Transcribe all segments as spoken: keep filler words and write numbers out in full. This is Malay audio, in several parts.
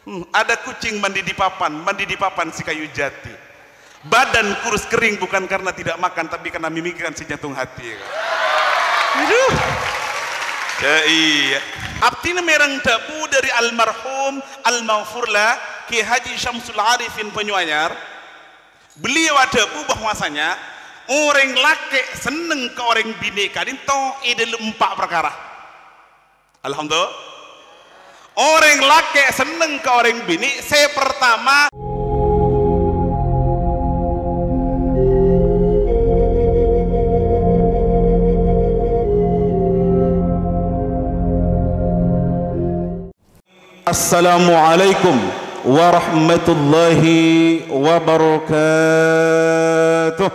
Hmm, ada kucing mandi di papan, mandi di papan si kayu jati. Badan kurus kering bukan karena tidak makan, tapi karena memikirkan si jantung hati. Aduh. Ya, iya. Abtina merang dabu dari almarhum almaghfurlah Ki Haji Syamsul Arifin Penyuanyar. Beliau ada bu bahwasanya orang laki seneng ke orang bini kadinto ide empat perkara. Alhamdulillah. Orang laki seneng ke orang bini, saya pertama Assalamualaikum warahmatullahi wabarakatuh.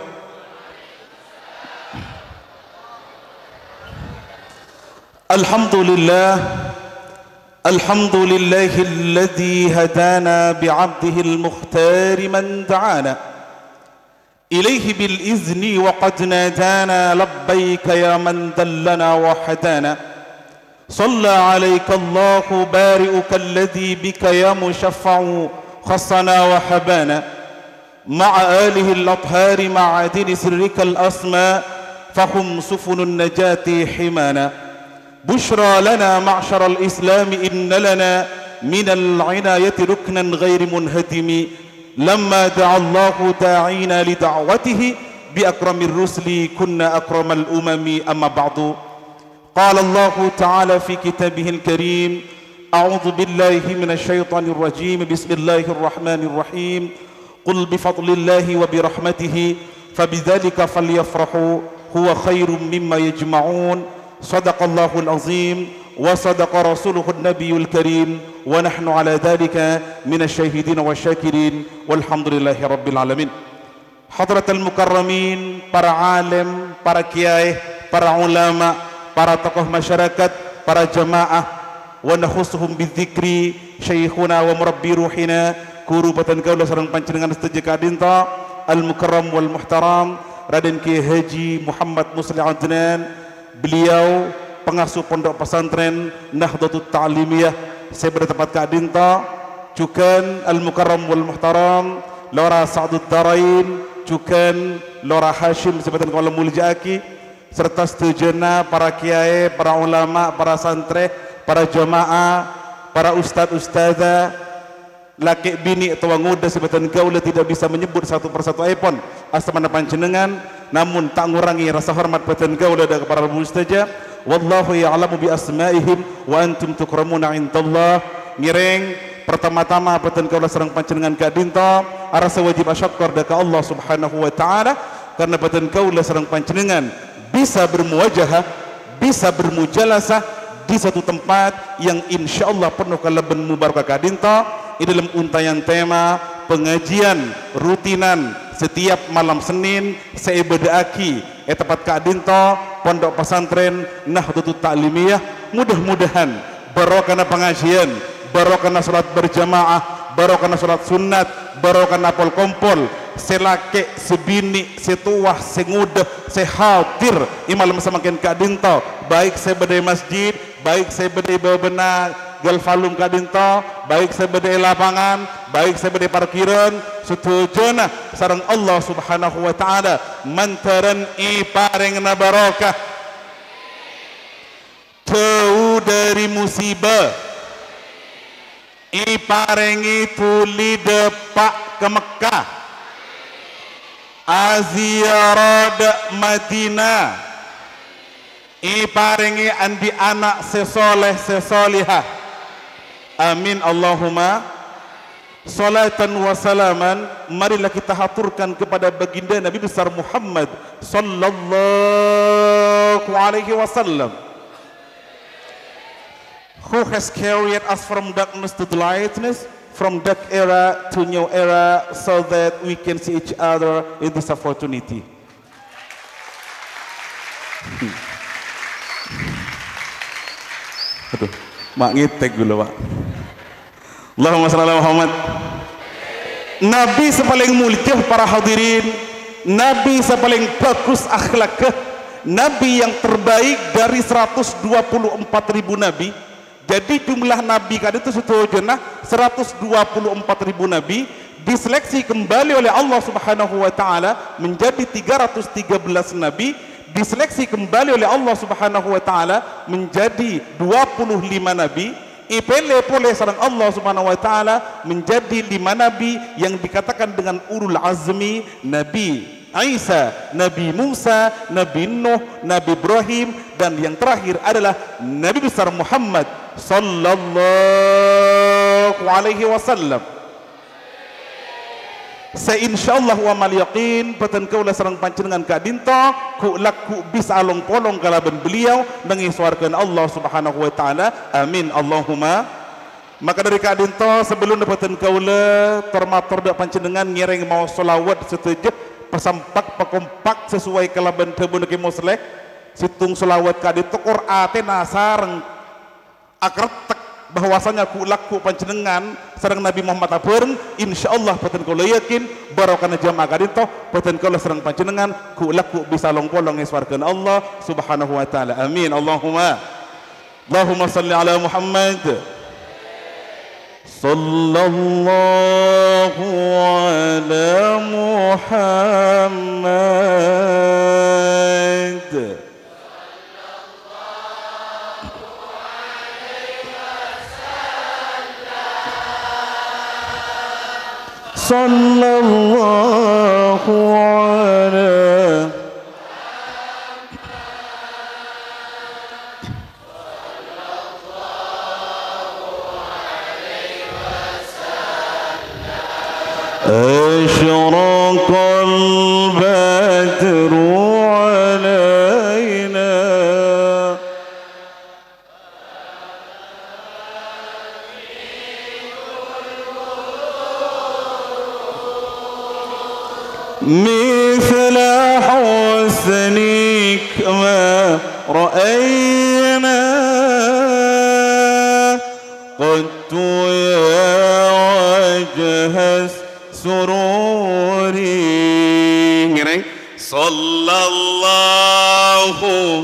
Alhamdulillah الحمد لله الذي هدانا بعبده المختار من دعانا إليه بالإذن وقد نادانا لبيك يا من دلنا وحدانا صلى عليك الله بارئك الذي بك يا مشفع خصنا وحبانا مع آله الأطهار مع دين سرك الأسماء فهم سفن النجاة حمانا بشرى لنا معشر الإسلام إن لنا من العناية ركنا غير منهدم لما دعا الله داعينا لدعوته بأكرم الرسل كنا أكرم الأمم أما بعد قال الله تعالى في كتابه الكريم أعوذ بالله من الشيطان الرجيم بسم الله الرحمن الرحيم قل بفضل الله وبرحمته فبذلك فليفرحوا هو خير مما يجمعون صدق الله العظيم وصدق رسوله النبي الكريم ونحن على ذلك من الشاهدين والشاكرين والحمد لله رب العالمين. حضرة المكرمين, para alim, para kiai, para ulama, para tokoh masyarakat, para jamaah, wa nakhusuhum bidzikri syekhuna wa murabbi ruhina kurubatan kaula sareng panjenengan sedaya kadinta al-mukarram wal muhtaram Raden Kiai Haji Muhammad Musli Adnan. Beliau pengasuh pondok pesantren Nahdlatul Ta'limiyah saya bertempat ke Adinta, cukan Al-Mukarram wal Muhtaram Lora Sa'dud Darain, cukan Lora Hashim sebatan Kuala Muljaki, serta setujana para kiai, para ulama, para santri, para jamaah, para ustadz ustadzah, laki bini atau wanguda sebatan gaula tidak bisa menyebut satu persatu iPhone asmana panjenengan, namun tak ngurangi rasa hormat batan gaula dan para mustajab. Wallahu ya'lamu bi asma'ihim wa antum tukramuna indallah. Mireng pertama-tama batan gaula sareng panjenengan kadinta arasa wajib asyakkur daka Allah Subhanahu wa taala karena batan gaula sareng panjenengan bisa bermuwajahah, bisa bermujalasah di satu tempat yang insyaallah penuh kalaban mubarakah kadinta. Ini dalam untayan tema pengajian rutinan setiap malam Senin seibadaaki e tepat kadinta pondok pesantren Nahdlatul Ta'limiyah. Mudah-mudahan barokahna pengajian, barokahna salat berjamaah, barokahna salat sunat, barokahna pol kompol selake sebini setuah sengudah sehatir imalam semakin kadinta baik sebadai masjid, baik sebadai bebenah galfalum kadinta, baik sebedai lapangan, baik sebedai parkiran, setujuna sareng Allah Subhanahu wa taala mantaran i parengna barokah teu dari musibah i parengi tuli depak ke Mekah aziarad Madinah i parengi andi anak sesoleh sesolihah. Amin Allahumma. Salatan wa salaman marilah kita haturkan kepada baginda Nabi besar Muhammad sallallahu alaihi wasallam, who has carried us from darkness to the lightness, from dark era to new era, so that we can see each other in this opportunity. Aduh, mak ngitek dulu Pak. Allahumma shalli ala Muhammad. Nabi sepaling mulia para hadirin, Nabi sepaling bagus akhlaknya, Nabi yang terbaik dari seratus dua puluh empat ribu Nabi, Jadi jumlah nabi kali itu setujuh seratus dua puluh empat ribu nabi diseleksi kembali oleh Allah Subhanahu wa taala menjadi tiga ratus tiga belas nabi, diseleksi kembali oleh Allah Subhanahu wa taala menjadi dua puluh lima nabi, ipele oleh sareng Allah Subhanahu wa taala menjadi lima nabi yang dikatakan dengan ulul azmi, Nabi Isa, Nabi Musa, Nabi Nuh, Nabi Ibrahim, dan yang terakhir adalah Nabi besar Muhammad sallallahu alaihi wasallam. Sa insyaallah wa mal yaqin peten kaula sareng panjenengan ka dinto ku laku bisa along polong kalaban beliau mengiswarkan Allah Subhanahu wa taala. Amin Allahumma. Maka dari ka dinto sebelum peten kaula termatur da panjenengan ngireng mau selawat setujep pasampak pakompak sesuai kalaban tebun ke moslek situng selawat ka dinto Qur'an teh nasareng akretek bahwasanya ku laku panjenengan sareng Nabi Muhammad apeureng insyaallah peten kula yakin barokahna jamaah kadinto peten kula sareng panjenengan ku laku bisa longpolong ngiswarkeun Allah Subhanahu wa taala. Amin Allahumma. Allahumma salli ala Muhammad sallallahu ala Muhammad sallallahu alaihi asyraqal badru alaina مثل حسنك ما رأينا قد يا وجه السرور صلى الله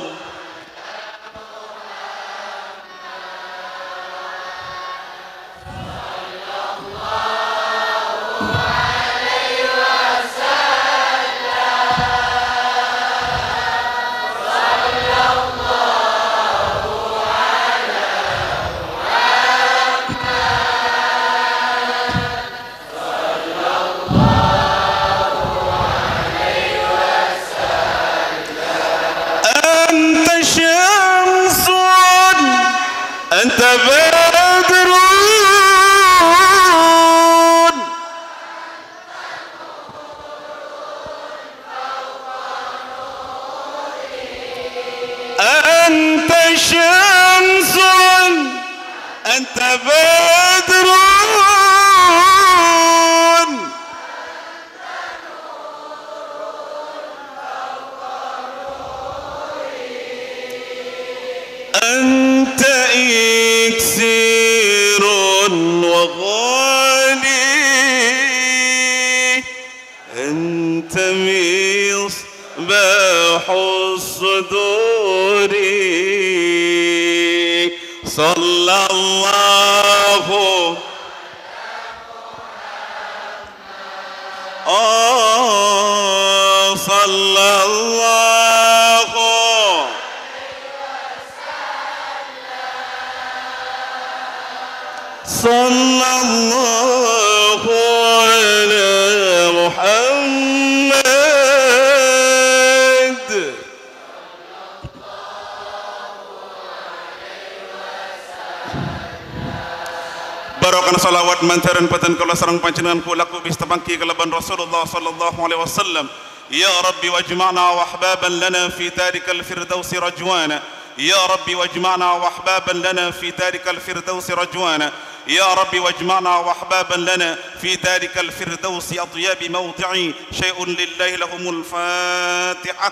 أنت بدر أنت شمس أنت بدر أنت إكسير وغالي أنت مصباح الصدور صلى الله آه صلى الله صلى الله على محمد. Barokah salawat mantaran patan kala sareng panjenengan kula ku bis tabangki kalaban Rasulullah sallallahu alaihi wasallam. Ya Rabbi wajma'na wa ahbaban lana fi tarikal firdausi rajwana. يا ربي واجمعنا واحبابا لنا في ذلك الفردوس رجوانا يا ربي واجمعنا واحبابا لنا في ذلك الفردوس اطيب موضعي شيء لله لهم الفاتحه.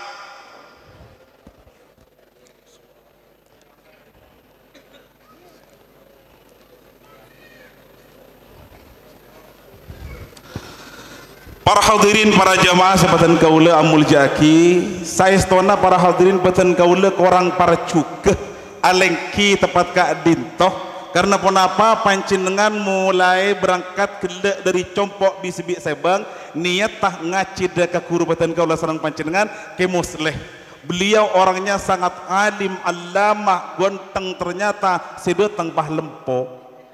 Para hadirin, para jamaah sebatan kaula amul jaki, saestona para hadirin batan kaula korang para cukeh alengki tepat Kak Dintoh karena ponapa pancinengan mulai berangkat gelek dari compok bisibik sebang niat tah ngacid ke kurubatan kaula sareng pancinengan ke musleh. Beliau orangnya sangat alim, allamah, gonteng, ternyata sedoteng pah lempo.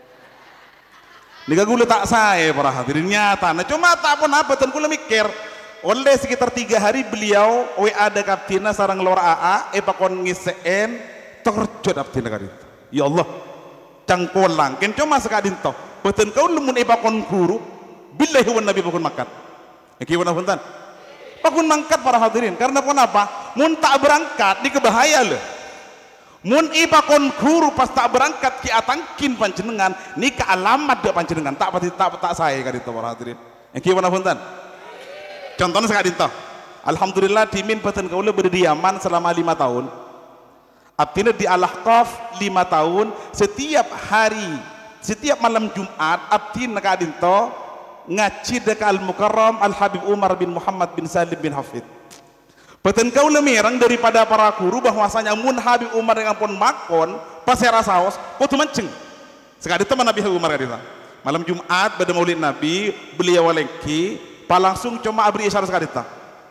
Nika gula tak saya para hadirin nyata. Nah cuma tak pun apa ten kula mikir. Oleh sekitar tiga hari beliau we ada kaptina sarang lor A A e pakon ngiseen terjot kaptina kadin. Ya Allah. Cangkolang ken cuma sekadin toh. Beten kau lemun e pakon guru billahi wan nabi pakon makan. Iki wana punten. Pakon mangkat para hadirin karena kenapa? Mun tak berangkat di kebahaya lho. Mun ipa kon guru pas tak berangkat ki atangkin panjenengan nika alamat de panjenengan tak pati tak tak saya ka ditu para hadirin. Engki wana punten. Contohnya sakadin toh. Alhamdulillah dimin peten kaula berdiaman selama lima tahun. Abdina di Al-Ahqaf lima tahun setiap hari setiap malam Jumat abdina kadin toh ngaji deka Al-Mukarram Al-Habib Umar bin Muhammad bin Salim bin Hafid. Beten kau lemirang daripada para guru bahwasanya mun Habib Umar yang pun makon pasera saos kudu menceng. Sekali teman Nabi Habib Umar kadita. Malam Jumat pada Maulid Nabi beliau lengki palangsung cuma abri isyarat sekadita.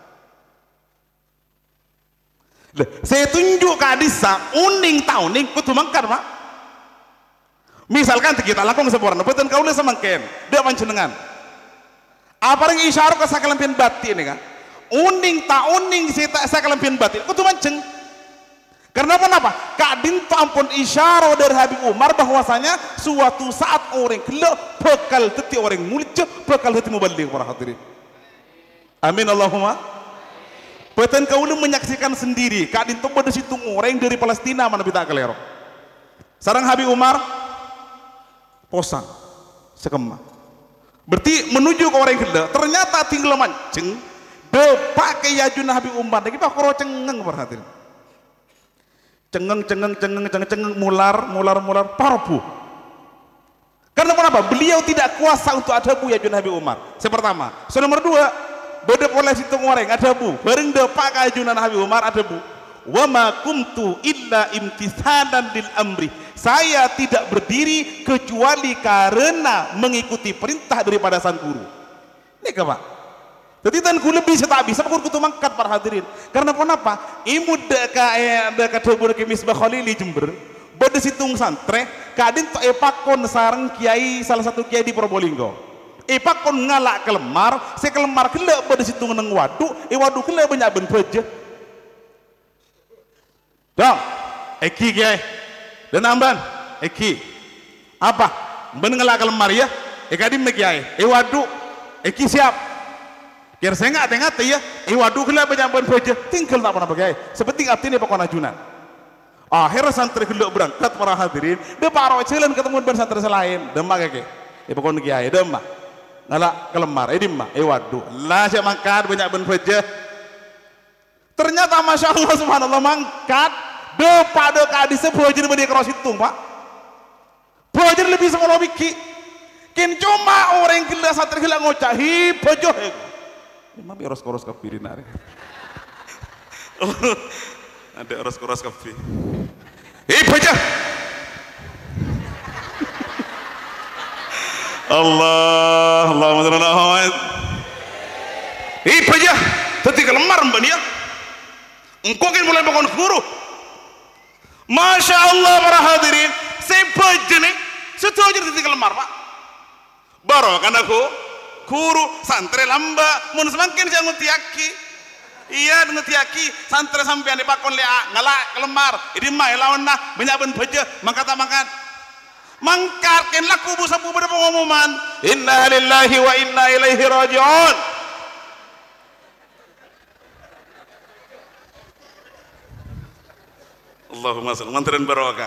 Leh, saya tunjuk ke hadisa uning tauning kudu mangkar Pak. Misalkan kita lakong sempurna beten kau le samangken dia panjenengan. Apa yang isyarat ke sakalampin batin ini kan? Uning tak uning saya sakalampin batin kudu manceng. Karena apa? Kak Dinto ampun isyarat dari Habib Umar bahwasanya suatu saat orang kelak bakal teti orang mulia bakal teti mubalik para hadirin. Amin Allahumma. Beten kau lu menyaksikan sendiri Kak Dinto pada situ orang dari Palestina mana kita kelero. Sarang Habib Umar posang sekemah. Berarti menuju ke orang kelak ternyata tinggal manceng de pakai yajun Habib Umar lagi pak koro cengeng para hadirin. Cengeng cengeng cengeng cengeng cengeng mular mular mular parbu. Karena kenapa? Beliau tidak kuasa untuk ada bu yajun Habib Umar. Yang pertama. So nomor dua, beda oleh situ orang ada bu. Bareng depak kajunan Habib Umar ada bu. Wa ma kumtu illa imtisalan lil amri. Saya tidak berdiri kecuali karena mengikuti perintah daripada sang guru. Ini apa? Jadi tan ku lebih tak bisa aku kudu mangkat para hadirin. Karena kenapa? Imud deka deka debur ke Misbah Khalili Jember. Bade situng santre kadin to epakon sareng kiai salah satu kiai di Probolinggo. Epakon ngalak kelemar, se kelemar kelek bade situng nang waduk, e waduk kelek banyak ben beje. Dong, eki kiai. Dan amban, eki. Apa? Ben ngalak kelemar ya? E kadim kiai. E waduk, eki siap. Biar saya nggak tengah ya, eh waduh kelihatan banyak ban baca, tinggal tak pernah pakai. Seperti abdi ini pakon ajunan. Akhirnya santri kelihatan berangkat para hadirin, dia paro jalan ketemu ban santri selain, demak keke, eh pakon kiai demak, ngalak kelemar, eh dimah, eh waduh, lah saya mangkat banyak ban baca. Ternyata masya Allah subhanallah mangkat, depa deka di sebuah jadi beri keros hitung pak, belajar lebih semua biki, kin cuma orang kelihatan santri kelihatan ngocah hibojoh. Emang bi oros-oros kafe nari. Ada oros-oros kafe. Hei baca. Allah, Allahumma shalli ala Muhammad. Hei baca. Tadi kelemar mbak dia. Engkau kan mulai bangun guru. Masya Allah para hadirin. Saya baca nih. Setuju tadi kelemar pak. Baru kan aku. Guru santri lamba mun semakin saya ngutiaki iya ngutiaki santri sampean di pakon lea ngalak kelemar ini mah lawan nah banyak ben baja mangkat mangkat mangkat ken laku bu sabu pada pengumuman inna lillahi wa inna ilaihi raji'un. Allahumma salli mantaran barokah.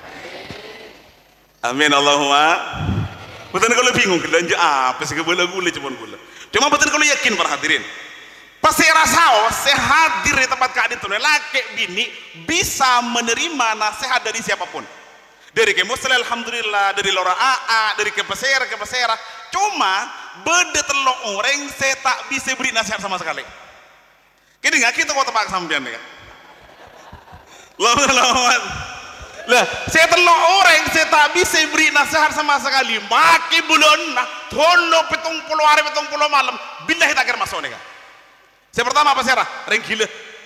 Amin Allahumma. Betul kalau bingung belanja apa sih gula gula cuman gula. Cuma betul kalau yakin para hadirin. Pas saya rasa saya hadir di tempat keadaan itu laki bini bisa menerima nasihat dari siapapun. Dari ke muslim alhamdulillah, dari lora A A, dari ke pesera ke pesera. Cuma beda telok orang saya tak bisa beri nasihat sama sekali. Kini nggak kita kau tebak sampean ya. Lawan lawan. Lah, saya telok orang, saya tak bisa beri nasihat sama sekali. Maki bulan nah, tolong petong puluh hari, petong puluh malam. Billahi tak kira masuk nih. Saya pertama apa Sarah? Orang gila.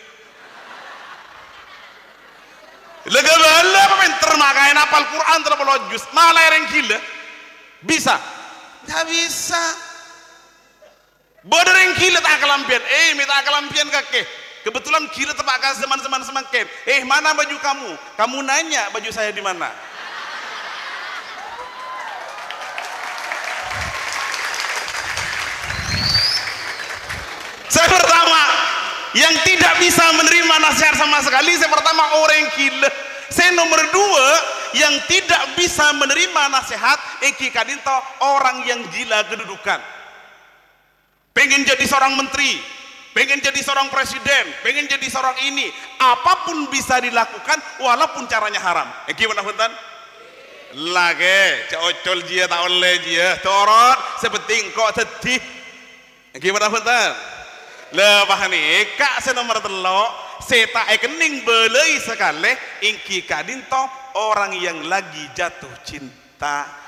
Lega bala apa pinter makain apal Quran terlalu jus. Malah orang gila. Bisa? Tak bisa. Bodoh orang gila tak kelampian. Eh, minta kelampian kakek. Kebetulan gila tepak kasih teman-teman semakin. Eh, mana baju kamu? Kamu nanya baju saya di mana? Saya pertama yang tidak bisa menerima nasihat sama sekali. Saya pertama orang gila. Saya nomor dua yang tidak bisa menerima nasihat. Eki kadinto orang yang gila kedudukan. Pengen jadi seorang menteri, pengen jadi seorang presiden, pengen jadi seorang ini, apapun bisa dilakukan walaupun caranya haram. Eh gimana Funtan? Lagi, cocol dia tak oleh dia, torot sepenting kok sedih. Eh gimana Funtan? Lepas ni, kak saya nomor telok, saya tak ekening belai sekali, ingki kadinto orang yang lagi jatuh cinta.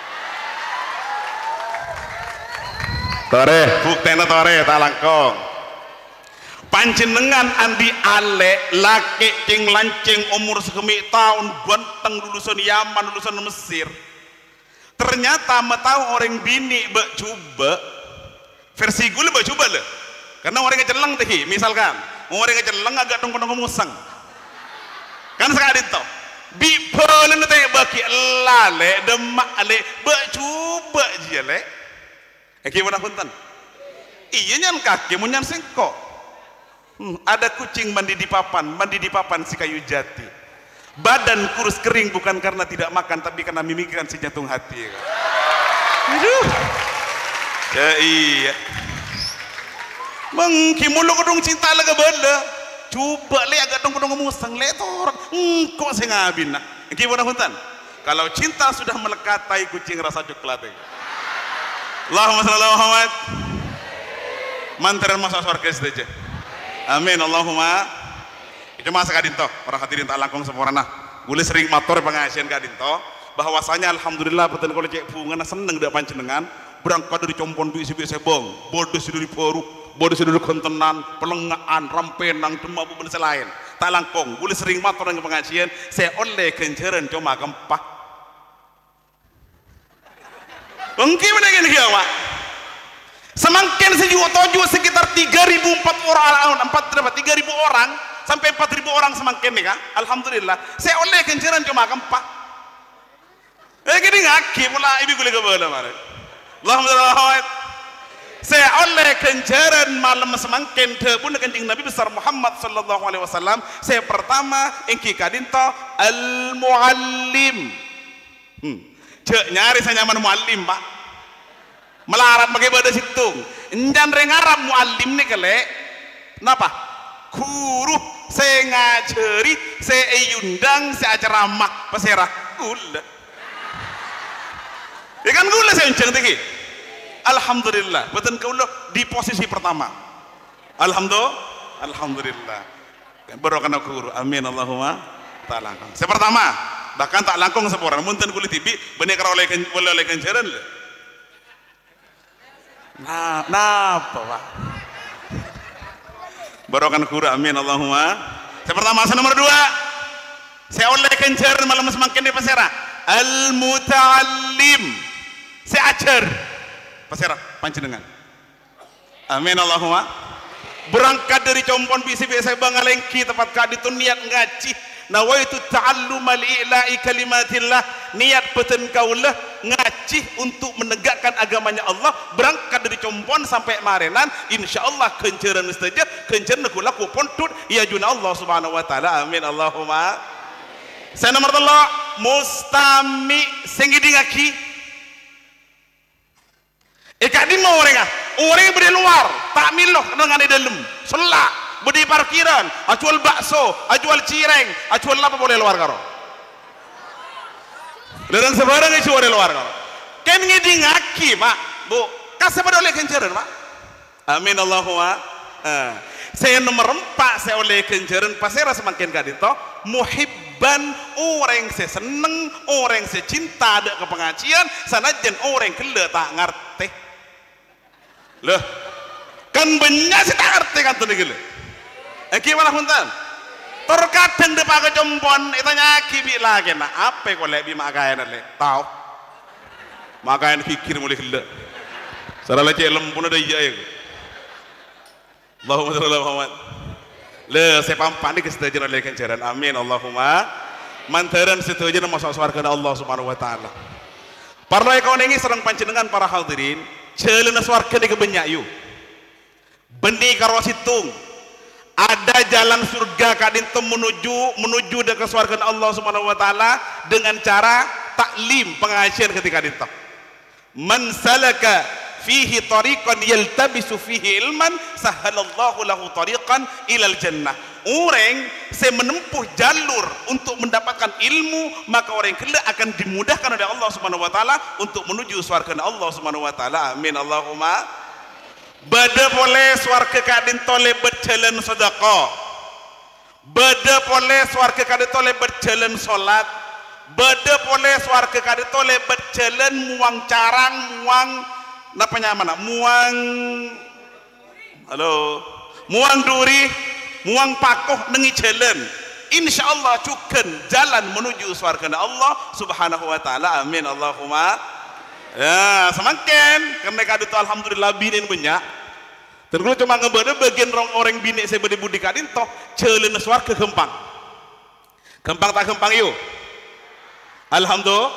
Tore, buktena tore tak langkong. Panjenengan andi ale laki cing lancing umur sekemik tahun ganteng lulusan Yaman lulusan Mesir. Ternyata metau orang bini bek coba versi gue bek coba le. Karena orang keceleng teh, misalkan orang keceleng agak tongkong musang. Kan sekali itu. Bi polen teh baki lale demak ale bek coba je le. Eh gimana Punten? Iya nyan kaki mau nyan sengkok. Hmm, ada kucing mandi di papan, mandi di papan si kayu jati. Badan kurus kering bukan karena tidak makan, tapi karena memikirkan si jantung hati. Aduh. Ya iya. Mengki mulu kedung cinta lega bela. Coba le agak dong kedung musang le orang. Hmm, kok saya ngabin nak. Gimana Punten? Kalau cinta sudah melekatai kucing rasa coklat. Allahumma shalli ala Muhammad. Mantaran masuk surga saja. Amin Allahumma. Itu masa kadinto para hadirin tak langkung sempurna. Boleh sering matur pengajian kadinto bahwasanya alhamdulillah betul kalau cek bunga seneng dak panjenengan berangkat dari compon bisi bisi bong bodoh dari poru bodoh dari kontenan pelengaan rampenang demam bukan selain tak langkung boleh sering matur dengan pengajian saya oleh kenceran cuma gempah. Mungkin mana gini Pak? Semakin sejuta tujuh sekitar tiga ribu empat orang, empat berapa? Tiga ribu orang sampai empat ribu orang semakin nih kan? Alhamdulillah. Saya oleh kenceran cuma gempa. Eh gini ngaki pula ibu gue lega bola mare. Alhamdulillah. Saya oleh kenceran malam semakin terbun kencing Nabi besar Muhammad Sallallahu Alaihi Wasallam. Saya pertama engki kadinto al muallim. Hmm. Cek nyari saya nyaman muallim Pak. Melarat pakai pada situ. Enjan rengarap muallim nih kele. Napa? Guru saya ngajari, saya undang, saya ceramah, pasera gula. Ya kan gula saya uncang tinggi. Alhamdulillah. Betul gula di posisi pertama. Alhamdulillah. Alhamdulillah. Barokah guru. Amin Allahumma taala. Saya pertama. Bahkan tak langkung seporang munten kulit tibi benih karo oleh oleh kenceran le. Nah, napa Pak? Barokan kura amin Allahumma. Saya pertama saya nomor dua. Saya oleh kenceran malam semakin di pasera. Al muta'allim. Saya ajar. Pasera panjenengan. Amin Allahumma. Berangkat dari compon bisi saya bangalengki tempat kadi tu niat ngaji. Nawaitu ta'alluma li'ila'i kalimatillah, niat peten kaulah ngaji untuk menegakkan agamanya Allah. Berangkat dari compon sampai marenan insyaallah kenceran saja kenceran kula ku pontut ya juna Allah subhanahu wa taala amin Allahumma. Saya nomor telu mustami sing ngaki eka di mau orang orang beri luar tak miloh dengan di dalam selak budi parkiran, acual bakso, acual cireng, acual apa boleh luar karo. Lerang sebarang itu boleh luar karo. Kan ngidi ngaki Pak, Bu, kasih pada oleh kenceran Pak. Amin Allahumma. Uh. Saya nomor empat saya oleh kenceran pasera semakin kadito muhib kewajiban orang se seneng, orang se cinta ada ke pengajian, sanajan orang kele tak ngerti. Loh, kan banyak sih tak ngerti kan tuh gila. Eh gimana punten? Terkadang depan kejompon, itanya kibi lagi nah apa kau lebih makanan le? Tahu? Makanan fikir mulai gila. Salah lagi lempun ada iya ya. Allahumma shalli ala Muhammad. Le saya pampan di kesedaran oleh kencaran. Amin Allahumma. Mantaran setuju masuk surga Allah Subhanahu wa taala. Parlo kau nengi serang panjenengan para hadirin, celana surga di kebenyak yu. Benih karo situng. Ada jalan surga kadinto menuju menuju ke surga Allah Subhanahu wa taala dengan cara taklim pengajian ketika dinto. Man salaka fihi tariqan yaltabisu fihi ilman sahalallahu lahu tariqan ilal jannah. Orang saya menempuh jalur untuk mendapatkan ilmu, maka orang kelak akan dimudahkan oleh Allah Subhanahu wa taala untuk menuju surga Allah Subhanahu wa taala. Amin Allahumma. Bada boleh surga kadin tole berjalan sedekah. Bada boleh surga kadin tole berjalan salat. Bada boleh surga kadin tole berjalan muang carang, muang napanya mana? Muang halo, muang duri, muang pakoh nengi jalan. Insya Allah cukan jalan menuju surga Allah Subhanahu wa taala. Amin Allahumma. Ya, semakin karena kado itu alhamdulillah binin banyak. Terus cuma ngebeda bagian orang orang bini saya beri budi kadin toh jalan surga gempang. Gempang tak gempang yuk. Alhamdulillah.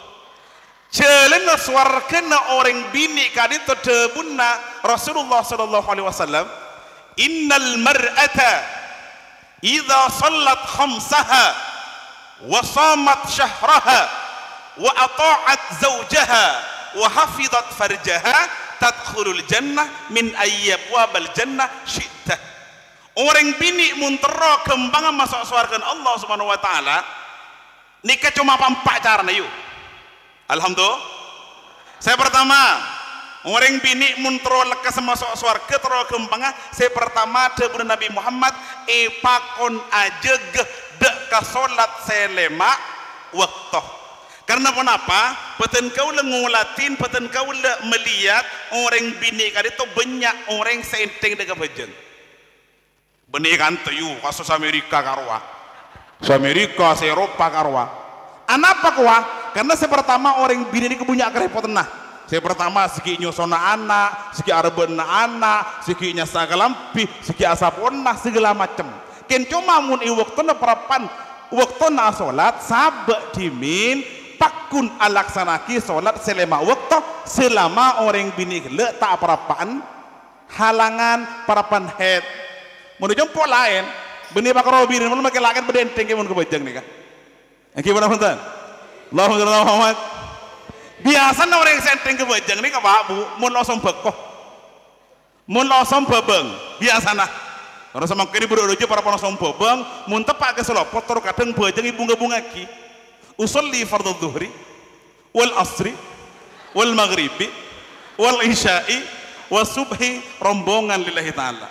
Jalan surga na orang bini kadin toh debunna Rasulullah sallallahu alaihi wasallam. Innal mar'ata idza sallat khamsaha wa shamat syahraha wa ata'at zawjaha wa hafizat farjaha tadkhulul jannah min ayyabwabal jannah syi'ta. Orang bini muntero kembangan masuk surga Allah Subhanahu wa taala nikah cuma empat caranya yuk. Alhamdulillah. Saya pertama, orang bini muntero lekas masuk surga tero kembangan saya pertama debu Nabi Muhammad epakon aja geh dek ka salat selema waktu. Karena kenapa? Peten kau le ngulatin, peten kau le melihat orang bini kali itu banyak orang senteng dengan bejeng. Benih kan tuh, kasus Amerika karwa, Amerika, Eropa karwa. Anapa kuah? Karena saya pertama orang bini ini kepunya kerepotan nah. Saya pertama segi nyosona anak, segi arbena anak, segi nyasa kelampi, segi asapona segala macam. Ken cuma mun iwaktona perapan, waktona solat sabak dimin. Pakun alaksanaki solat selama waktu selama orang bini le tak perapaan halangan parapan head mau jempol lain benih pakar bini mau makin lain berdenteng kemun kebajang nih kan gimana punten Allahumma Muhammad biasa orang yang senteng kebajang nih kapa bu mau losong bekoh mau losong bebeng biasa nah karena sama kini berdoa para losong bebeng mau tepak ke selopot terus kadang bajang ibu bunga ki usolli fardhu dhuhri wal asri wal maghribi wal isya'i was subhi rombongan lillahi ta'ala.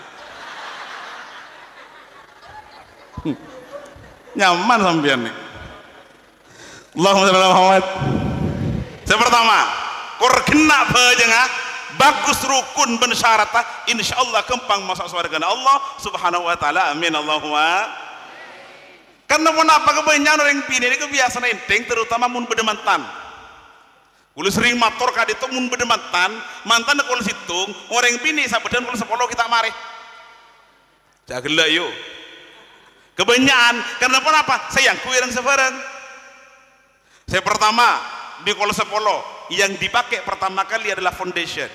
hmm. Nyaman sampean nih. Allahumma shalli ala Muhammad. Yang pertama kur kena bajanga bagus rukun ben syaratah insyaallah kempang masuk surga Allah Subhanahu wa taala. Amin Allahumma. Karena kenapa kebanyakan orang bini ini kebiasaan enteng terutama mun bedemantan. Kalau sering motor kadi itu mun bedemantan, mantan kalau situng orang bini sabedan kalau sepuluh kita mari. Jagela yuk. Kebanyakan karena kenapa? Sayang kue yang sebarang. Saya pertama di kalau sepuluh yang dipakai pertama kali adalah foundation.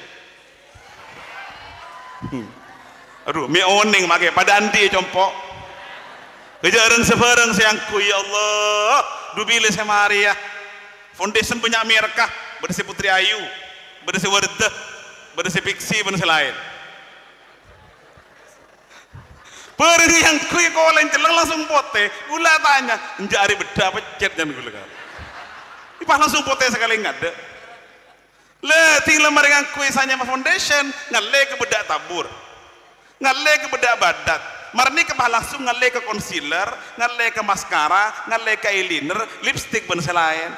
Hmm. Aduh, mi oning pakai pada andi compok. Kejaran sebarang sayangku ya Allah dubile sama Maria foundation punya Amerika berdasi Putri Ayu berdasi Wardah berdasi Pixi berdasi lain pergi yang kui kolen celang langsung pote gula tanya njari beda pecet dan gula kan ipah langsung pote sekali nggak ada le tinggal mereka kui sanya foundation ngalle ke bedak tabur ngalle ke bedak badat Marni ke langsung ngalle ke concealer, ngalle ke maskara, ngalle ke eyeliner, lipstick pun selain.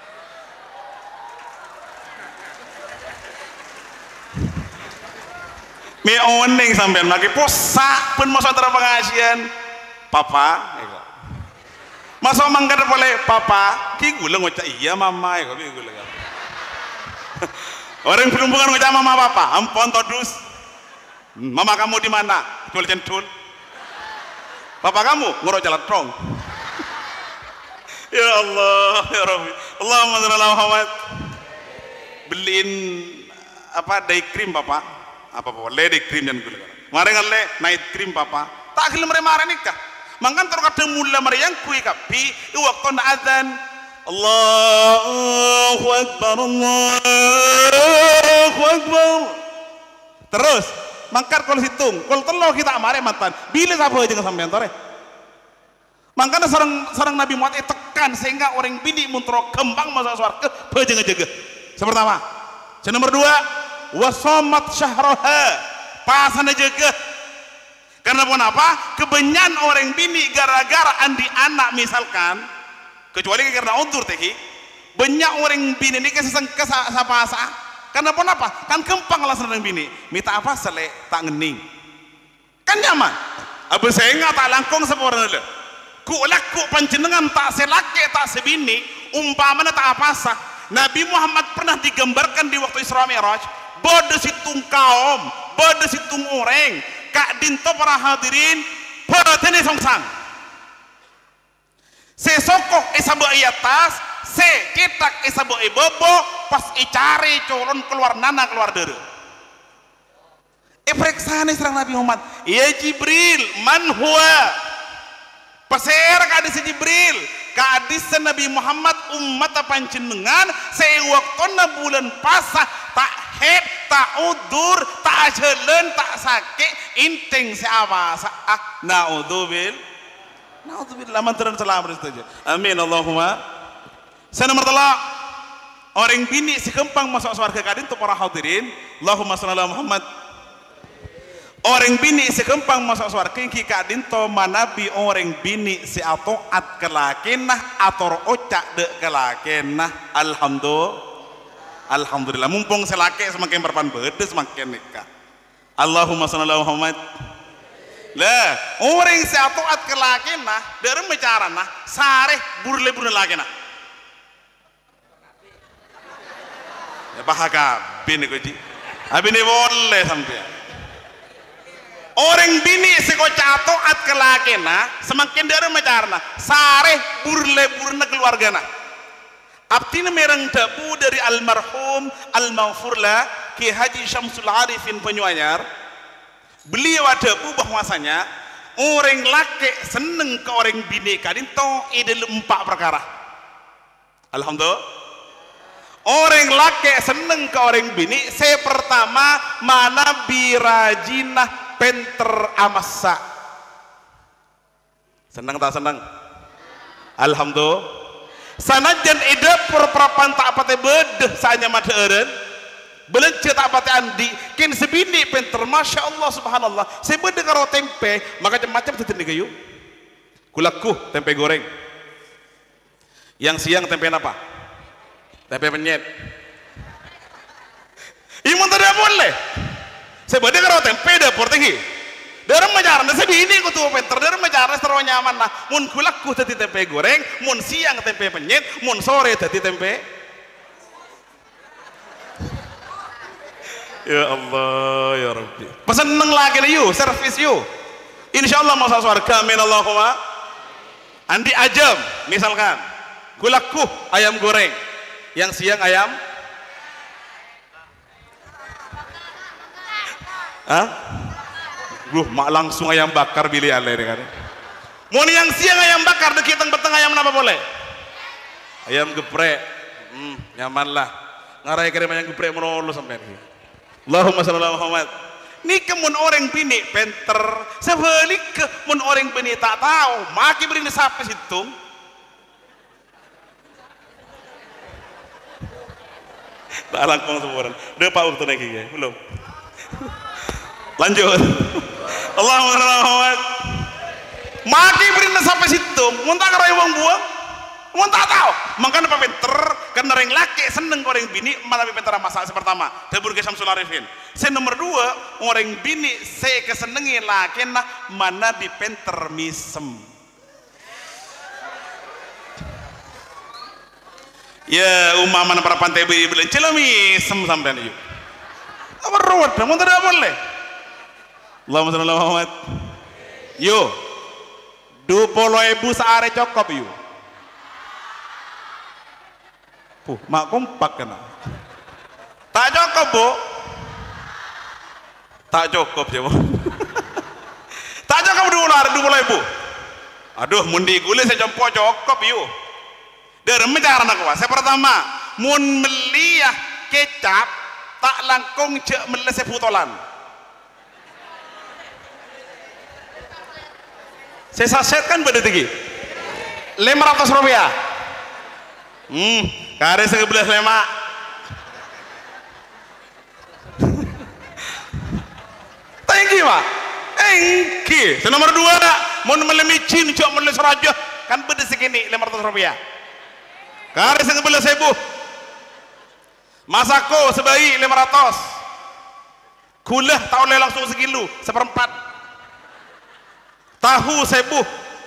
Mi oning sampean lagi posa pun masuk antara pengajian. Papa, masuk mangkat boleh papa, ki gula ngocak iya mama ya kami gula. Orang perempuan ngocak mama papa, ampun todus. Mama kamu di mana? Jual centul. Papa kamu ngorok jalan trong. Ya Allah, ya Rabbi. Allahumma shalli ala Muhammad. Beliin apa day cream papa? Apa papa? Lady cream dan gula. Mari ngalle night cream papa. Tak gelem mare nikah. Mangkan terkadang mula mari yang kui kapi waktu azan. Allahu Akbar, Allahu Akbar. Terus mangkar kalau hitung, kalau telo kita amare mantan. Bila siapa aja nggak sampean tore. Mangkana sarang sarang Nabi Muhammad tekan sehingga orang bini muntro kembang masuk surga, bejeng jaga. Sepertama, nomor dua, wasomat syahroha, pasana jaga. Karena pun apa? Kebenyan orang bini gara-gara andi anak misalkan, kecuali karena untur teki, banyak orang bini ini keseseng kesapa-asa. Karena pun apa? Kan kempang lah senang bini. Minta apa selek tak ngening. Kan nyaman. Abu saya nggak tak langkong seorang le. Ku laku panjenengan tak selake tak sebini. Umpamanya tak apa sah. Nabi Muhammad pernah digambarkan di waktu Isra Mi'raj. Bodoh situng kaum, bodoh situng orang. Kak dinto para hadirin, perhatian songsang. Sesokok isabu ayatas, se cetak isabu ibobo, pas icari colon keluar nana keluar dere. Ipreksane serang Nabi Muhammad. Ya Jibril, man huwa? Paser kadis Jibril, kadis Nabi Muhammad umat panjenengan sewaktona bulan pasah tak head, tak udur, tak jalan, tak sakit, inting siapa saak naudzubil, naudzubillah mantaran selamat saja. Amin Allahumma. Saya nomor telah orang bini si kempang masuk surga kadin tu para hadirin. Allahumma shalli ala Muhammad. Orang bini si kempang masuk surga ki kadin to manabi orang bini si atoat kelakenah atau ocak de kelakenah. Alhamdulillah. Alhamdulillah, mumpung selake semakin berpan beda semakin nikah. Allahumma shalli ala Muhammad. Lah, orang seatuat ke laki nah, dari bicara nah, sareh burle burle lagi nah. Ya bahagia, bini koji, abini boleh sampai. Orang bini sekocatuat ke laki nah, semakin dari bicara nah, sareh burle burle keluarga nah. Abtina merang dabu dari almarhum almaghfurlah Ki Haji Syamsul Arifin Penyuanyar. Beliau dabu bahwasanya orang laki seneng ke orang bini kadin to ide empat perkara. Alhamdulillah. Orang laki seneng ke orang bini saya pertama mana birajinah penter amasa. Seneng tak seneng? Alhamdulillah. Sanajan ide perperapan tak pate bedah saanya mata eren belanja tak pate andi kin sebini penter masya Allah subhanallah saya bedah karo tempe maka macam-macam tetin kayu kulaku tempe goreng yang siang tempe apa tempe penyet imun tidak boleh saya bedah karo tempe dapur tinggi dalam majaran sebini ku tuh penter dalam majaran seru nyaman nah mun kulaku tadi tempe goreng mun siang tempe penyet mun sore tadi tempe ya Allah ya Rabbi pesan neng lagi nih yuk servis yuk insyaallah masa surga amin Allahumma. Andi ajam misalkan kulaku ayam goreng yang siang ayam Hah? Loh, mak langsung ayam bakar pilih ale kan. Mau yang siang ayam bakar deki teng peteng ayam apa boleh? Ayam geprek. Hmm, nyaman lah. Ngarai kirim ayam geprek menolong sampai ini. Allahumma shalli ala Muhammad. Ni kemun orang bini penter. Sebalik ke mun orang bini tak tahu. Maki beri ni sampai situ. Tak langkong semua orang. Dia pak urut lagi belum. Lanjut. Allahumma shalli ala Muhammad. Maki beri sampai situ, muntah kerai uang buah, muntah tahu. Makanya apa pinter, karena orang laki seneng orang bini, malah pinter masalah pertama. Tabur ke Syamsul Arifin. Saya nomor dua, orang bini saya kesenengi laki nah mana di pinter misem. Ya umma mana para pantai beli beli misem sampai nih. Apa rawat? Muntah tidak boleh. Allahumma shalli ala Muhammad. Yo. Dua puluh ribu sehari cukup yuk. Puh, mak kompak kena. Tak cukup bu. Tak cukup ya bu. Tak cukup dua puluh ribu. Aduh, mundi gule saya jempol cukup yuk. Dari cara nak kuat. Saya pertama, mun meliah kecap tak langkung cek melese putolan. Saya sasetkan pada tinggi lima ratus rupiah. Hmm, kare sebelas lima. Thank you pak. Thank you. Nomor dua, mau melemicin cok meles raja kan beda segini lima ratus rupiah. Kare sebelas ribu. Masako sebaik lima ratus. Kulah tak boleh langsung sekilo seperempat. Tahu sebuh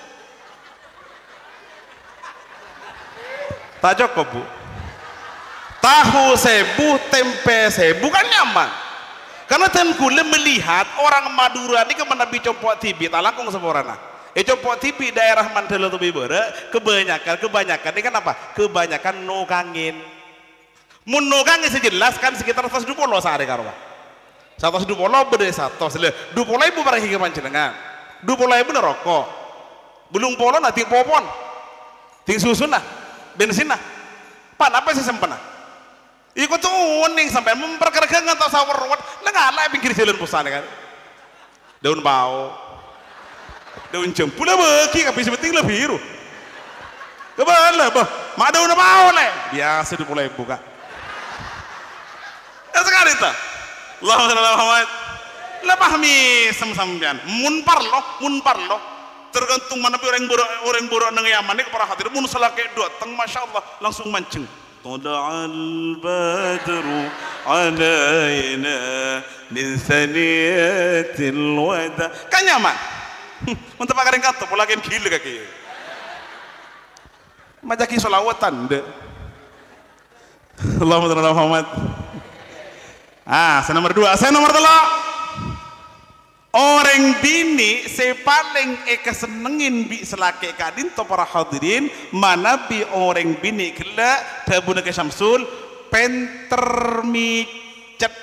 tak cukup bu. Tahu sebuh tempe sebuh kan nyaman karena tengkule melihat orang Madura ini kemana bi compok tibi talangkung seborana eh compok tibi daerah Mandala tuh bibere kebanyakan kebanyakan ini kan apa kebanyakan nukangin mun nukangin sejelas kan sekitar seratus dua puluh sehari karuan seratus dua puluh beda satu dua puluh ribu barang hingga panjenengan dua puluh ribu rokok belum polo nanti popon ting susun nah bensin nah pan apa sih sempena ikut tuh uning sampai memperkerjakan atau sawar ruwet lengalah pinggir jalan pusat kan daun bau daun jempul lah beki tapi sebenting lebih biru kebal bah mak daun bau le biasa dua puluh ribu kak ya sekali tak Allahumma shalli ala Muhammad lepah mi samsampian mun parlo mun parlo tergantung mana orang borok orang borok nang Yaman ni para hadir mun salake dua teng masyaallah langsung mancing tada'al badru alaina min saniyatil wada kan nyaman untuk pakai kata pulakin gila kaki majaki solawatan de Allahumma shalli ala Muhammad. Ah, saya nomor dua, saya nomor tiga. Orang bini saya paling eka senengin bi selake kadin to para hadirin mana bi orang bini gila tabuna ke Syamsul penter micet.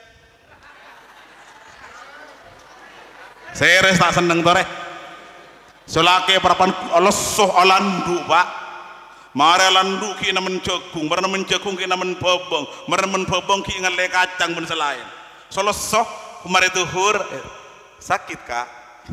Saya res tak seneng tore. Selake parapan lesoh alandu pak. Mare landu ki namen jagung, mare namen jagung ki namen bobong, mare namen bobong ki ngale kacang ben selain. Solosoh kemarin tuhur sakit kak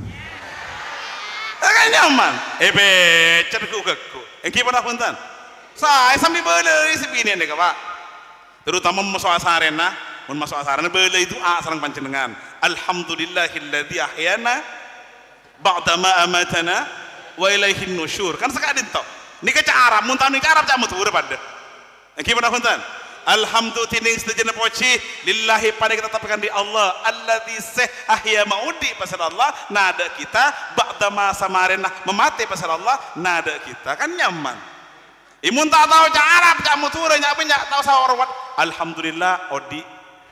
agak nyaman eh becet ku keku eh gimana punten saya sambil beli sebini nih pak terutama masuk asarena mun masuk asarena beli itu ah sarang panjenengan alhamdulillahilladzi ahyana ba'dama amatana wa ilaihin nusyur kan sekadin toh ini ke Arab mun tahu ini Arab jamu tuh udah pada eh gimana punten alhamdulillah tining sejenak poci lillahi pada kita tetapkan di Allah alladzi seh ahya maudi pasal Allah nada kita ba'da masa marena memati pasal Allah nada kita kan nyaman imun tak tahu cak Arab cak mutura nyak apa nyak tahu sawar alhamdulillah odi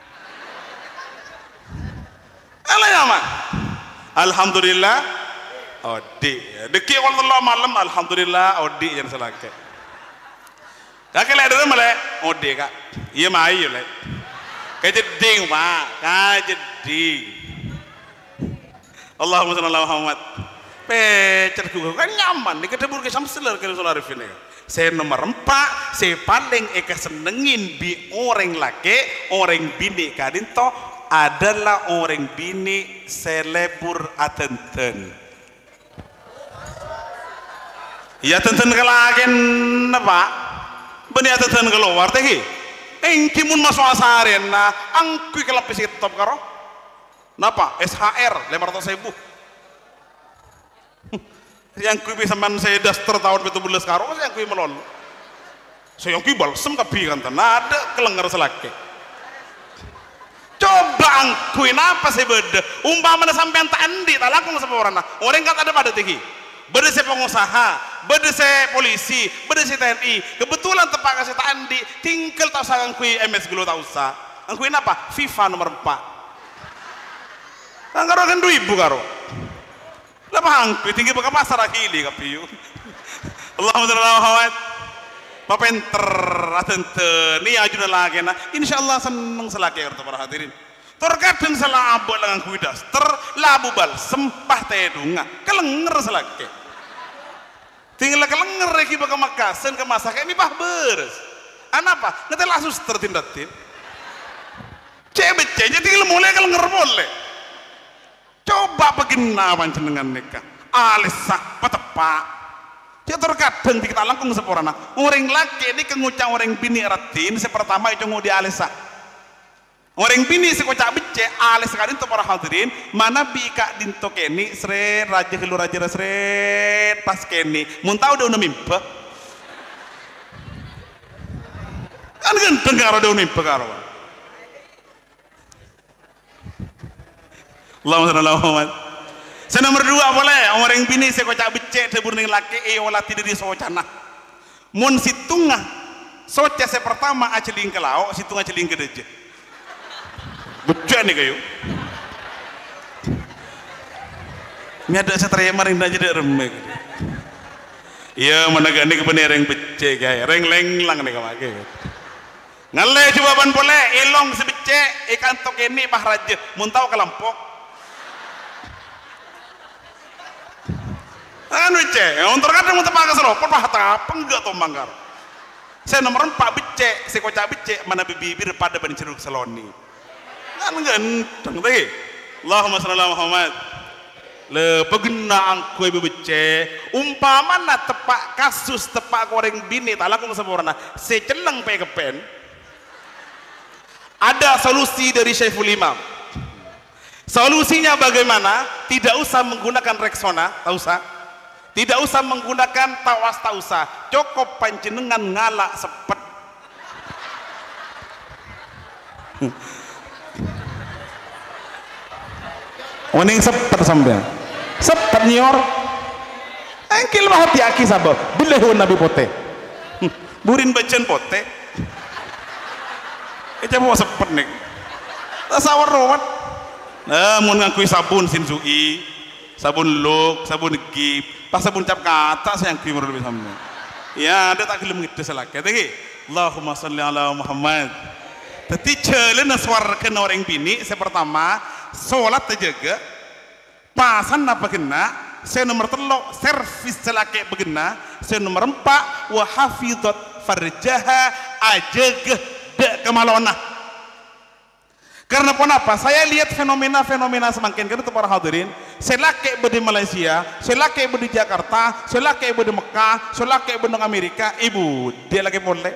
ala nyaman alhamdulillah odi deki wallah malam alhamdulillah odi yang selake kakek lek dulu malah ode kak iya mah ayo lek kejeding pak kejeding Allahumma shalli ala Muhammad pecer juga kan nyaman di kedebur ke Syamsul Arifin saya nomor empat saya paling eka senengin bi orang laki orang bini kadinto adalah orang bini selebur atenten ya tenten kelagen apa benih atatan keluar teh engki mun masuk asaren na angkui kelapis top karo napa S H R lima ratus ribu Yang kui sampean saya daster tahun betul belas karo yang kui melol. Saya yang kui balsem tapi kan ada kelengar selake. Coba angkuin apa sih beda? Umpamanya sampean tak andi tak langsung sama orang. Orang kata ada pada tinggi. Beda saya pengusaha, beda saya polisi, beda saya T N I. Kebetulan tempat kasih tak andi, tinggal tak usah angkui M S Gelo tak usah. Angkuin apa? FIFA nomor empat. Angkaro kan dua ibu karo. Lepas angkui tinggi pakai pasar akhili kapiu. Allahumma shalli ala Muhammad. Papenter atente ni ajuna lagi na. Insyaallah seneng selaki ya para hadirin. Terkadang salah abot dengan kuidas terlabu bal sempah tedunga kelenger selaki. Tinggal kelenger lagi baka makasen ke masak ini bah beres. Anapa? Ngetelah suster tindatin. Cek becenya tinggal mulai kelenger boleh. Coba begina panjenengan nikah. Alisa patepak. Dia terkadang kita langkung seporana. Orang laki ini kengucang orang bini ratin. Pertama itu ngudi alisa. Orang bini sekocak becek alis sekali untuk para hadirin. Mana bika dinto keni seret raja kelu raja seret pas keni. Muntah udah udah mimpi. Kan ganteng karo udah mimpi karo. Allahumma shalli ala Muhammad. Saya nomor dua boleh orang bini saya kocak becek tebur ning laki eh olah tidak di socana. Mun situngah soca saya pertama aceling ke lauk, situngah aceling ke deje. Becek nih kayu. Ini ada saya maring aja dek remek. Iya mana gani kebenar yang becek gaya, reng lenglang nih kamake. Ngalle coba ban boleh elong sebecek ikan tok ini bah raja muntau kelampok. Anu cek, untuk kadang mau tepakas seropot bah tak enggak tuh manggar. Saya nomor empat becek, saya kocak becek mana bibir pada ban ceruk seloni. Kan ganteng teh. Allahumma shalli ala Muhammad. Le pegena angkue becek, umpamana tepak kasus tepak goreng bini tak langsung sempurna. Saya celeng pe kepen. Ada solusi dari Syekhul Imam. Solusinya bagaimana? Tidak usah menggunakan Rexona, tak usah. Tidak usah menggunakan tawas tak usah. Cukup panjenengan ngalak sepet. Oning sepet sampean. Sepet nyor. Engkil mah hati aki sabab. Bilahun Nabi pote. Burin bacan pote. Itu mau sepet nih. Sawar romat. Nah, mau ngakui sabun sinsui, sabun look, sabun gip, pas sabun cap kata saya yang kimur lebih sama. Ya, ada tak kelem gitu selak. Tapi, Allahumma shalli ala Muhammad. Tapi jalan suara kena orang bini. Saya pertama, sholat terjaga. Pasan apa kena? Saya nomor telok servis selake begena. Saya nomor empat, wahafidot farjaha ajagah dek kemalona. Karena apa? Saya lihat fenomena-fenomena semakin kan itu para hadirin. Saya laki di Malaysia, saya laki di Jakarta, saya laki di Mekah, saya laki di Amerika. Ibu, dia lagi boleh.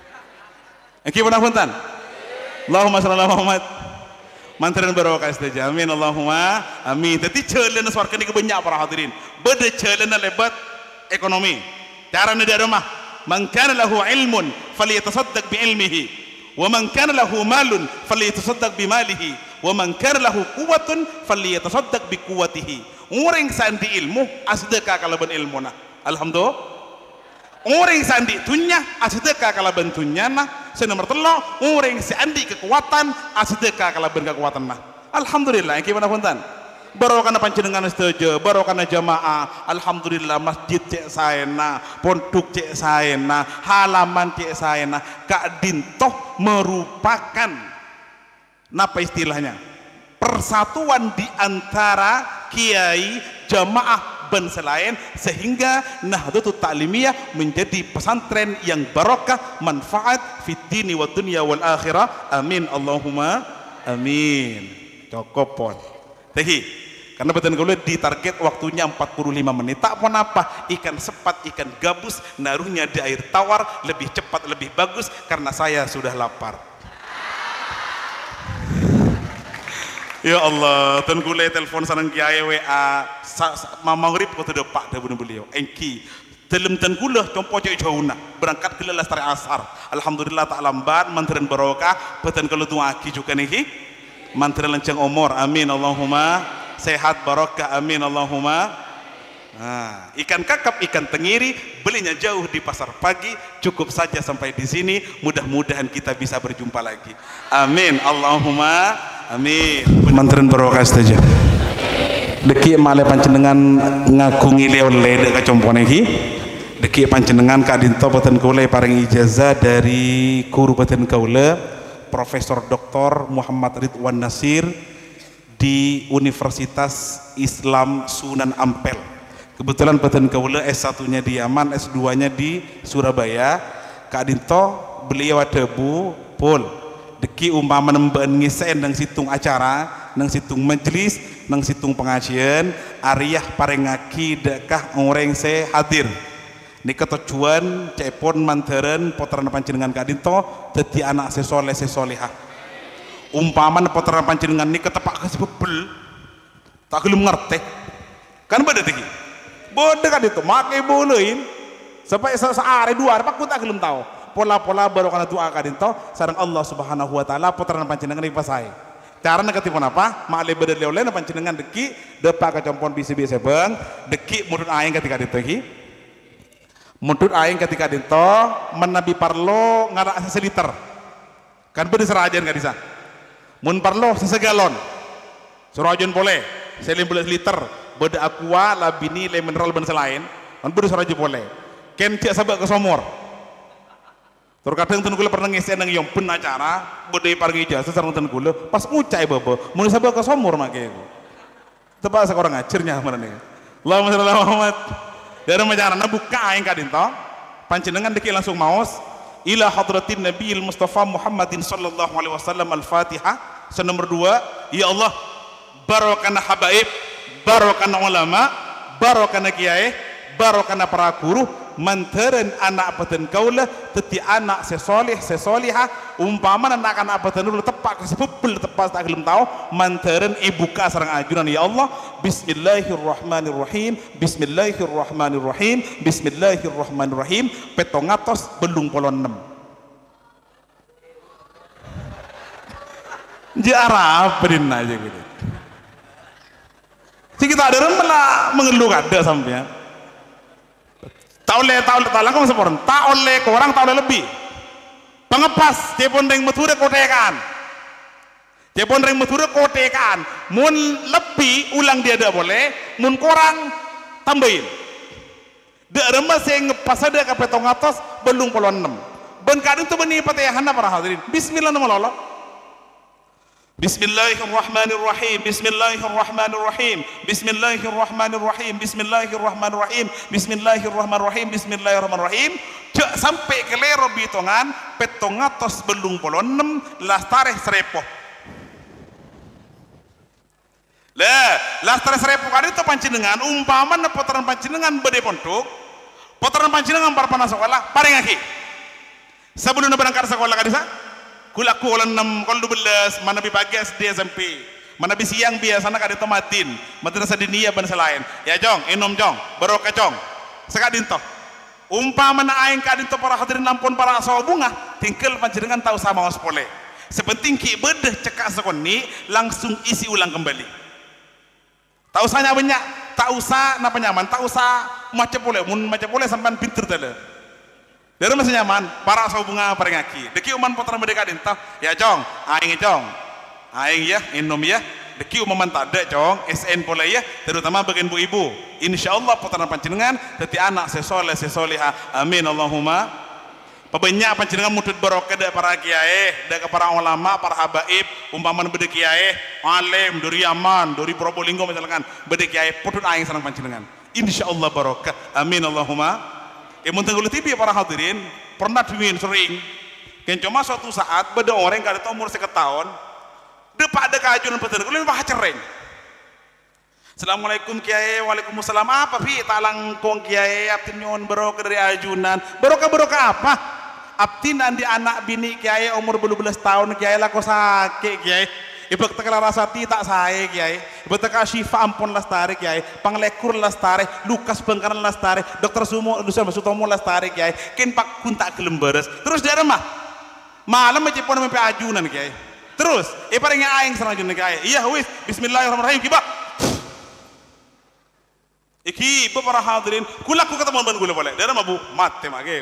Oke, benar punten. Allahumma shalli ala Muhammad. Mantaran barokah saja. Amin Allahumma amin. Tapi jalan suarga ini banyak para hadirin. Beda jalan lebat ekonomi. Cara ini ada mah. Man kana lahu ilmun falyatasaddaq bi ilmihi. وَمَنْ كَانَ لَهُ مَالٌ فَلْيَتَصَدَّقْ بِمَالِهِ وَمَنْ كَانَ لَهُ قُوَّةٌ فَلْيَتَصَدَّقْ بِقُوَّتِهِ. Orang sandi ilmu asdeka kalaban ilmuna. Alhamdulillah. Orang sandi tunya asdeka kalaban tunyana. Senomor telo orang sandi kekuatan asdeka kalaban kekuatanna. Alhamdulillah. Gimana punten? Barokah panjenengan setuju, barokah jamaah. Alhamdulillah masjid cek saena, pondok cek saena, halaman cek saena. Kak Dintoh merupakan napa istilahnya? Persatuan di antara kiai, jamaah ben selain sehingga Nahdlatul Ta'limiyah menjadi pesantren yang barokah, manfaat fid dini wa dunya wal akhirah. Amin Allahumma amin. Cokopon. Tehi, karena betul kalau ditarget waktunya empat puluh lima menit, tak pun apa, ikan sepat, ikan gabus, naruhnya di air tawar, lebih cepat, lebih bagus, karena saya sudah lapar. Ya Allah, ten kule telepon sareng kiai W A maghrib ko teu pak da beliau. Engki telem ten kule tompo cek jauna berangkat ke lestari asar. Alhamdulillah tak lambat manteran barokah beten kalau doaki juga nih. Manteran lenceng umur. Amin Allahumma. Sehat barokah. Amin Allahumma. Nah, ikan kakap, ikan tenggiri belinya jauh di pasar pagi. Cukup saja sampai di sini. Mudah-mudahan kita bisa berjumpa lagi. Amin Allahumma amin. Manteran barokah saja. Deki male panjenengan ngagungi leole dek kacompone iki. Deki panjenengan kadinto boten kula paring ijazah dari guru boten kula Profesor Doktor Muhammad Ridwan Nasir di Universitas Islam Sunan Ampel. Kebetulan boten kula S satu-nya di Yaman, S dua-nya di Surabaya. Kadinto beliau debu pol deki umpama nemben ngisen nang situng acara, nang situng majelis, nang situng pengajian, ariyah parengaki dekah orang se hadir. Nika tujuan cepon manteran potran panjenengan kadinto dadi anak sesoleh sesolehah. Umpama potran panjenengan nika tepak kesebel, tak gelem ngerti. Kan beda iki. Bode kadinto make bolein sampai sehari dua hari pak tak gelem tahu. Pola-pola baru karena doa kadinto sareng Allah Subhanahu wa taala potran panjenengan iki pasai. Cara nekatipun apa? Male beda leole panjenengan deki depak kacompon bisi-bisi beng, deki mudun aing ketika dito iki. Mudun aing ketika dito menabi parlo ngarak seseliter. Kan beda serajan ka disa. Mun parlo sesegalon. Serajan boleh. Selim belas liter. Beda aqua labini le mineral ben selain. Kan beda serajan boleh. Ken cek sabak ke somor. Terkadang ten kula pernah ngisi nang yang pun acara bede pargi ijazah sareng ten kula pas ngucai bebe mun sabab ke somor make iku. Tepak sakorang ngajirnya marane. Allahumma shalli ala Muhammad. Dari majarana buka aing kadinto panjenengan deki langsung maos ila hadratin nabiyil mustafa Muhammadin sallallahu alaihi wasallam al-Fatihah. Nomor dua, ya Allah barokana habaib, barokana ulama, barokana kiai, barokana para guru manteran anak beten kaula teti anak sesoleh sesolihah umpama anak anak beten dulu tepak kesebel tepak tak gelem tahu manteran ibu ka sareng ajunan ya Allah bismillahirrahmanirrahim bismillahirrahmanirrahim bismillahirrahmanirrahim petong atos belung polon enam jarah berin aja gitu si kita ada malah mengeluh ada sampai tak oleh tak oleh tak langkong sempurna tak oleh korang tak oleh lebih pengepas cepon ring meture kotekan cepon ring meture kotekan mun lebih ulang dia ada boleh mun korang tambahin dia remas yang ngepas ada ke petong atas belum puluhan enam ben kadang tu benih patihan para hadirin bismillahirrahmanirrahim Bismillahirrahmanirrahim Bismillahirrahmanirrahim Bismillahirrahmanirrahim Bismillahirrahmanirrahim Bismillahirrahmanirrahim Bismillahirrahmanirrahim cek sampai ke lero bitongan petong atas belung puluh enam las tareh serepoh lah las tareh serepoh kali itu pancinengan umpama potaran pancinengan bede pontuk potaran pancinengan parpana sekolah paling aki sebelum berangkat sekolah kadisa kula kula enam kol dua belas mana bi pagi S D S M P mana bi siang biasa nak ada tomatin madrasah diniyah ban selain ya jong inom jong barokah jong sekadinto umpama na aing kadinto para hadirin ampun para sawa bunga tingkel panjenengan tahu sama ospole sepenting ki bedah cekak sekoni langsung isi ulang kembali tak usahnya banyak tak usah napa nyaman tak usah macam boleh mun macam boleh sampai pinter tele dari masih nyaman para sawa bunga paring aki deki uman potran merdeka dintah ya jong aing jong aing ya inom ya deki uman tak ada jong S N pula ya terutama bagian bu ibu insyaallah potran panjenengan dadi anak sesoleh sesolihah amin Allahumma pabanyak panjenengan mutut barokah dak para kiai dak para ulama para habaib umpaman bede kiai alim dari Yaman dari Probolinggo misalkan bede kiai putut aing sareng panjenengan insyaallah barokah amin Allahumma. Ya mun tenggul T V para hadirin pernah diwin sering kan cuma suatu saat beda orang kada tahu umur seket tahun depak ada kajuan petan kulo bah cereng Assalamualaikum kiai waalaikumsalam apa fi talang kong kiai aptin nyon barokah dari ajunan barokah barokah apa aptin andi anak bini kiai umur dua belas tahun kiai lako sakit kiai Ibek teka larasati tak sae kiai. Ibek teka Syifa ampun lastare kiai. Panglekur lastare, Lukas Bengkaran lastare, Dokter Sumo Dusun Sutomo lastare kiai. Ken pak kun tak gelem beres. Terus dia remah. Malam aja pon mempe ajunan kiai. Terus, e paling aing selanjutnya kiai. Iya wis, bismillahirrahmanirrahim kibak. Iki ibu para hadirin, kulaku ketemu ban gula boleh. Dia remah bu, mate mage.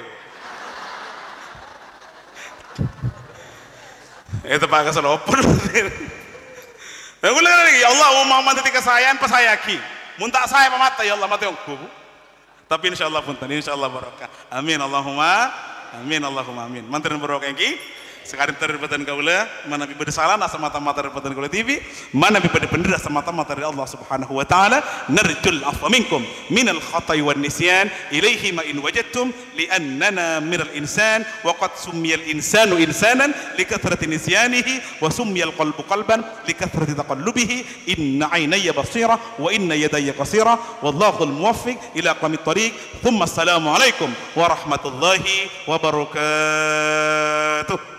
Itu pak keselopor. Nah, gue lagi, ya Allah, mau mati kesayangan pas saya ki, muntah saya pemata ya Allah mati aku. Tapi insya Allah punten, insya Allah barokah. Amin Allahumma, amin Allahumma amin. Manterin barokah ki. Sekarang terdapat kaula, mana bibada salah nasa mata-mata terdapat kaula T V, mana bibada benar nasa mata-mata dari Allah Subhanahu Wa Taala. Narjul afwa minkum min al khatai wan nisyan ilaihi ma in wajadtum li'annana min al insan wa qad summiya al insanu insanan likathrati nisyanihi wa summiya al qalbu qalban likathrati taqallubihi inna aynaya basira wa inna yadayya qasira wallahu al muwaffiq ila aqwamit tariq. Thumma assalamu alaikum warahmatullahi wabarakatuh.